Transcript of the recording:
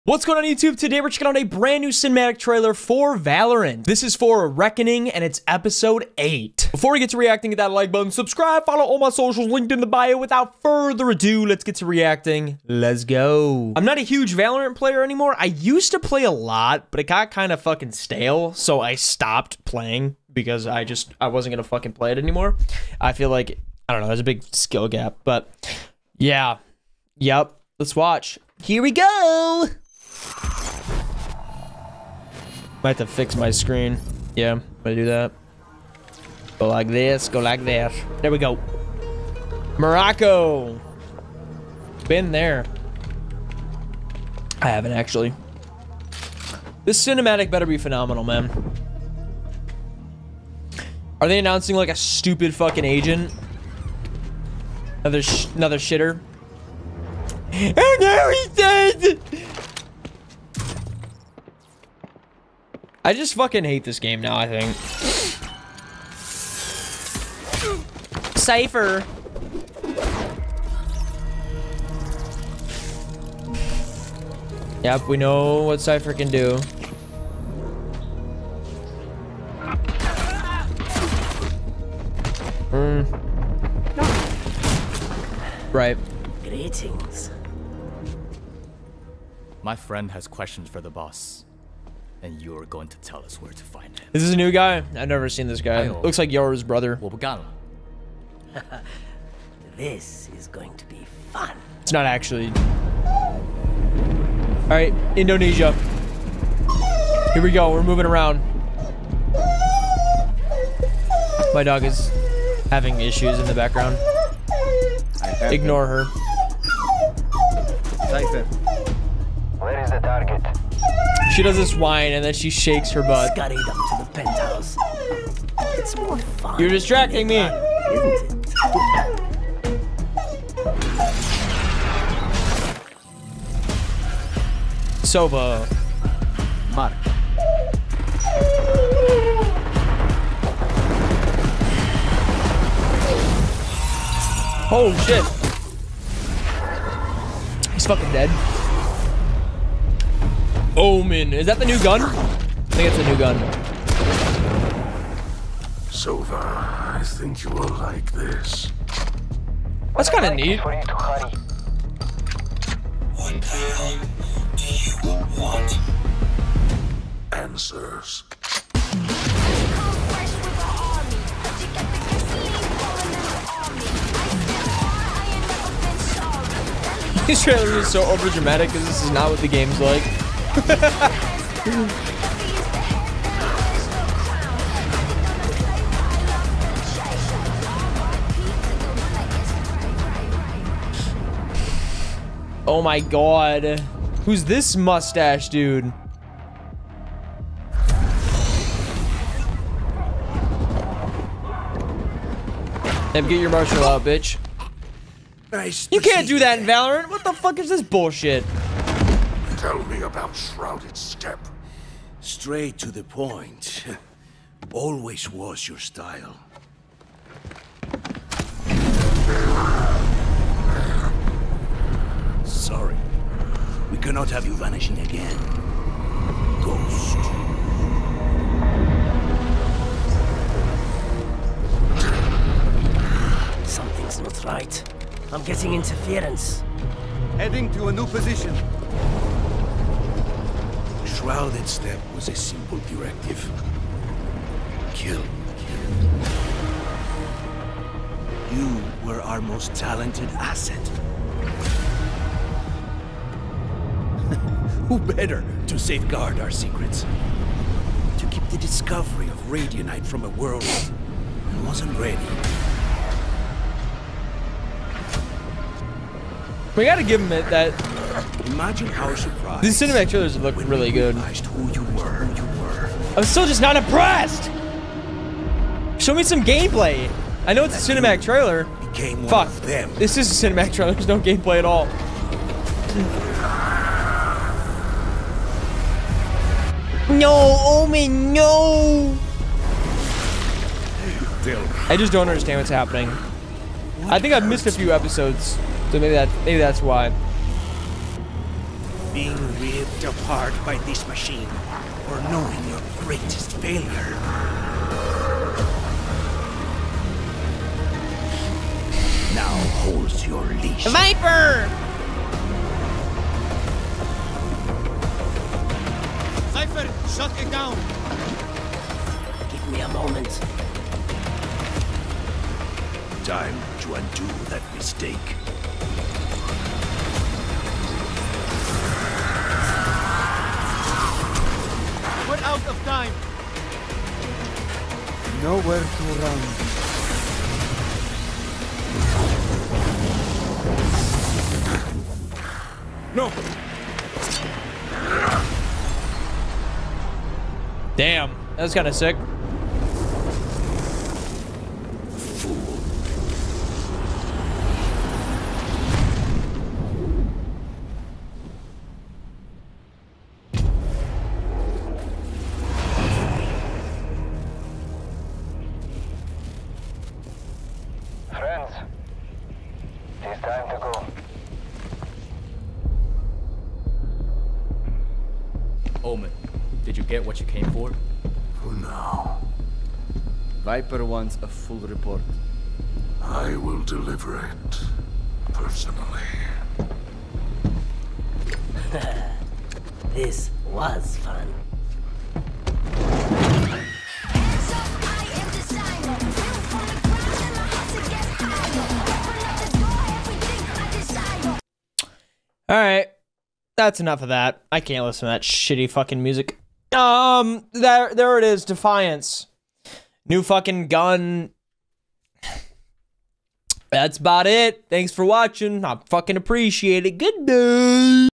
What's going on YouTube? Today we're checking out a brand new cinematic trailer for Valorant. This is for Reckoning and it's episode 8. Before we get to reacting, hit that like button, subscribe, follow all my socials linked in the bio. Without further ado, let's get to reacting. Let's go. I'm not a huge Valorant player anymore. I used to play a lot, but it got kind of fucking stale, so I stopped playing because I wasn't gonna fucking play it anymore. I feel like, I don't know, there's a big skill gap, but yeah. Yep, let's watch. Here we go. Might have to fix my screen. Yeah, I'm gonna do that. Go like this, go like that. There we go. Morocco. Been there. I haven't actually. This cinematic better be phenomenal, man. Are they announcing like a stupid fucking agent? Another shitter? Oh no, he's dead! I just fucking hate this game now, I think. Cypher. Yep, we know what Cypher can do. Right. Greetings. My friend has questions for the boss, and you're going to tell us where to find him. Is this a new guy? I've never seen this guy. Looks like Yora's brother. This is going to be fun. It's not actually. All right, Indonesia. Here we go. We're moving around. My dog is having issues in the background. Ignore her. Cypher. Where is the target? She does this whine and then she shakes her butt. Scurried up to the penthouse. It's more fun. You're distracting me. Isn't it? Sova. Mark. Holy shit. He's fucking dead. Omen. Is that the new gun? I think it's a new gun. Sova, I think you will like this. That's kind of neat. For you to hurry. What the hell do you want? Answers. This trailer is so over dramatic because this is not what the game's like. Oh my god. Who's this mustache dude? Em, get your martial out, bitch. Nice. You can't do that in Valorant. What the fuck is this bullshit? Tell me about Shrouded Step. Straight to the point. Always was your style. Sorry. We cannot have you vanishing again. Ghost. Something's not right. I'm getting interference. Heading to a new position. Shrouded Step was a simple directive. Kill. You were our most talented asset. Who better to safeguard our secrets? To keep the discovery of Radianite from a world that wasn't ready. We gotta give him that. Imagine how surprised. These cinematic trailers look when really we good. realized who you were. I'm still just not impressed. Show me some gameplay. I know it's a cinematic trailer. Became one Fuck. of them. This is a cinematic trailer. There's no gameplay at all. No, Omen, no. I just don't understand what's happening. I think I've missed a few episodes, so maybe that's why. Being ripped ripped apart by this machine, or knowing your greatest failure. Now hold your leash. Viper! Cypher, shut it down. Give me a moment. Time to undo that mistake. We're out of time. Nowhere to run. No! Damn, that was kind of sick. Friends, it's time to go. Omen, did you get what you came for? For now, Viper wants a full report. I will deliver it personally. This was fun. All right, that's enough of that. I can't listen to that shitty fucking music. There it is, Defiance. New fucking gun. That's about it. Thanks for watching. I fucking appreciate it. Good day.